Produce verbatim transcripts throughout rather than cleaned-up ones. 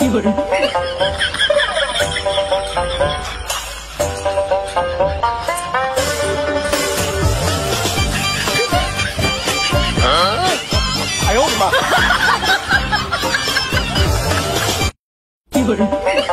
有人。 哎呦我的妈！ 有人。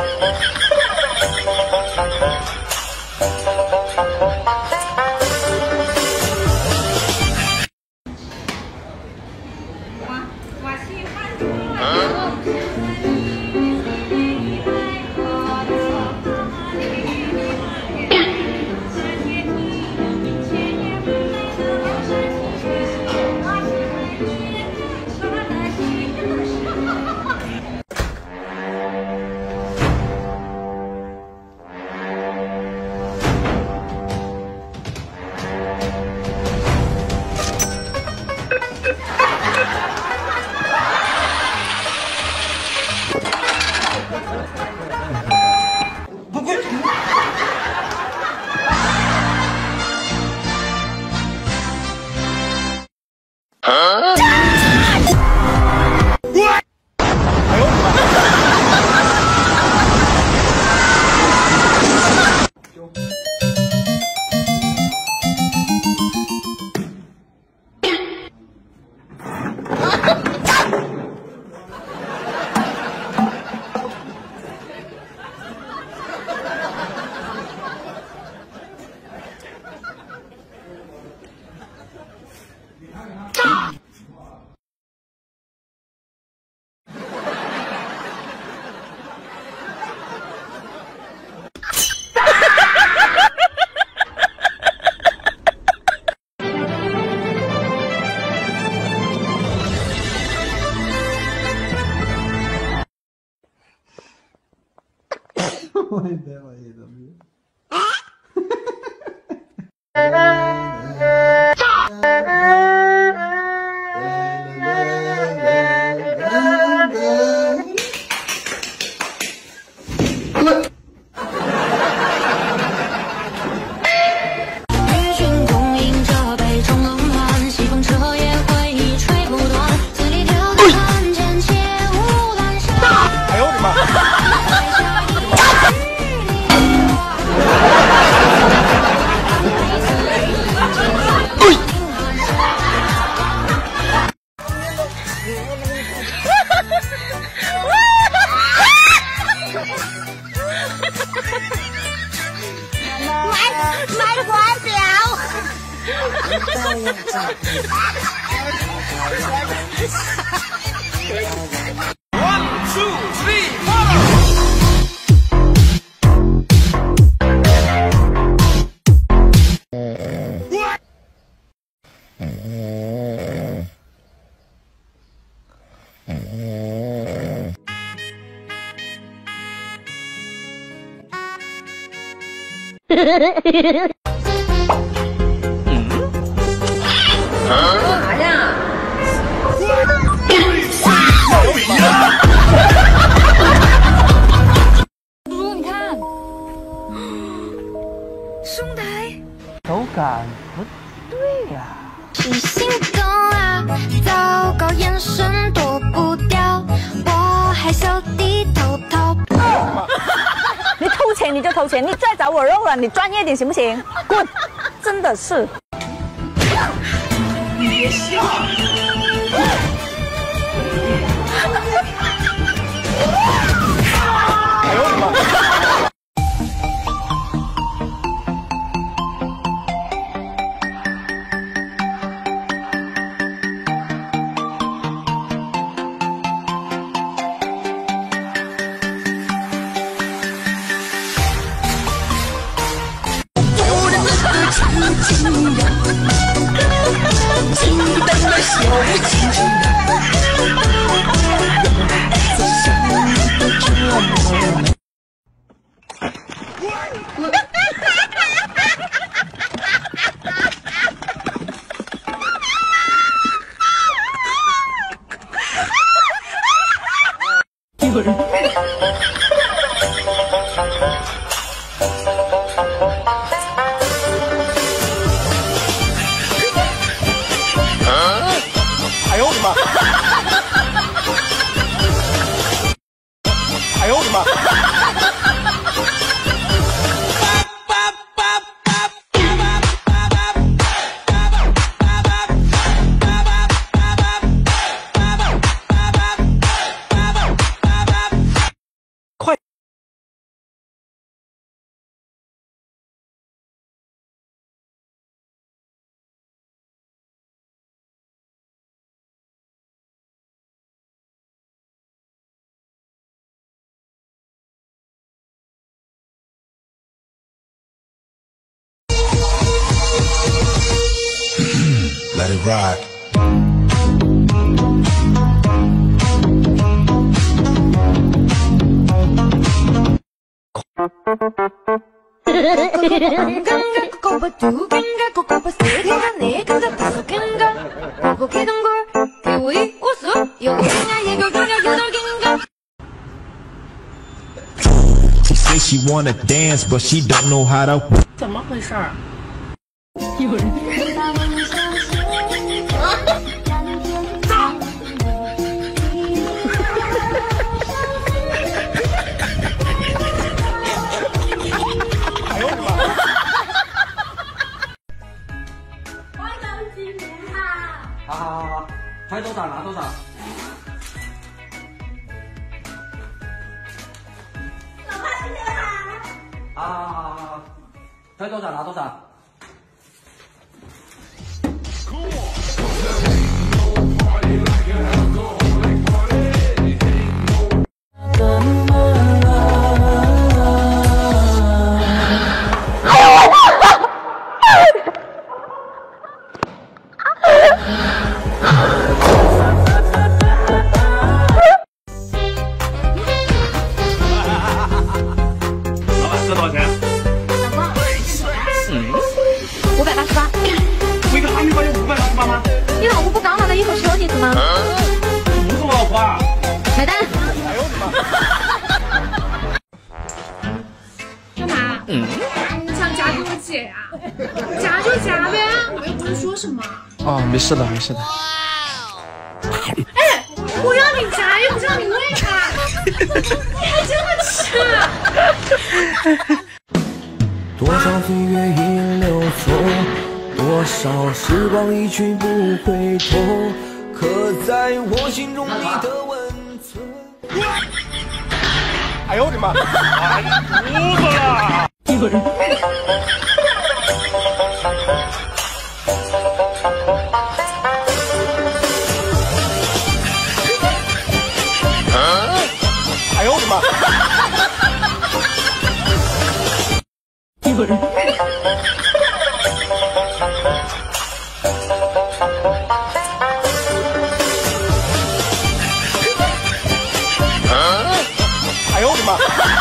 Ôi Deus aí, Davi. One, two, three, four. 啥呀？ 叔叔，你看，兄台手感不对呀、啊。 是心动啊！糟糕，眼神躲不掉，我害羞低头逃跑。 你偷钱你就偷钱，你再找我肉了，你专业点行不行？滚！真的是。 你别笑。哎呦我的妈！ 有人。 哎呦我的妈！ 妈！快！ Let it ride. She say she wanna dance, but she don't know how to. 怎么回事儿？有人。 哎呦我的妈！ 我等几年啦！ 好好好好，揣多少拿多少。 老爸新年好！ 好好好好好，揣多少拿多少。 老板，这多少钱？ 老公， 嗯， 五百八十八。 我一个哈密瓜要五百八十八吗？ 你老婆不刚拿了一盒石榴姐子吗？ 不是我老婆啊！ 买单。 哎呦我的妈！ 干嘛？ 嗯， 你想嫁给我姐呀、嫁就嫁呗，我又不是说什么。 哦，没事的，没事的。 哎，我让你嫁又不是让你喂它，你还真的吃？ 多少岁月已流走，多少时光一去不回头，刻在我心中你的温存。 哎呦我的妈！完犊子了！ 有人。 哎呦我的妈！ 有人。 哎呦我的妈！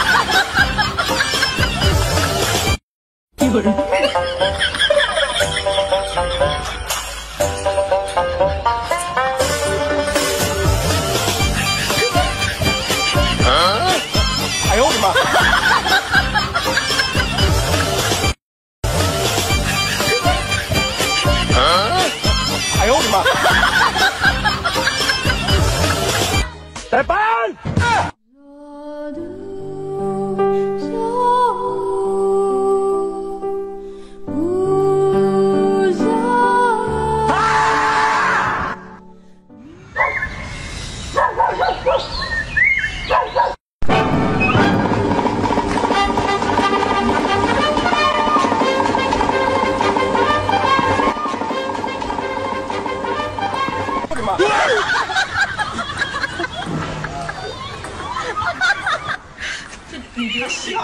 有人。 哎呦我的妈！哎呦我的妈！来班！我的妈！ 你别笑。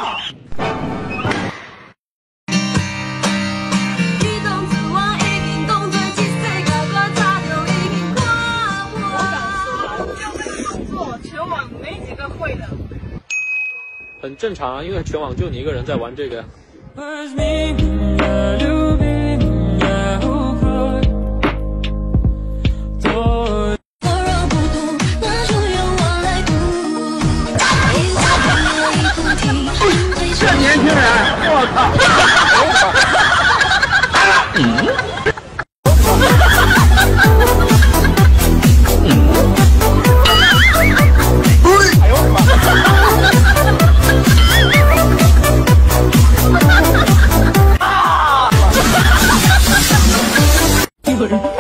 全网没几个会的。 很正常啊，因为全网就你一个人在玩这个。 这年轻人，我靠！嗯。哎呦我的妈！ 有人。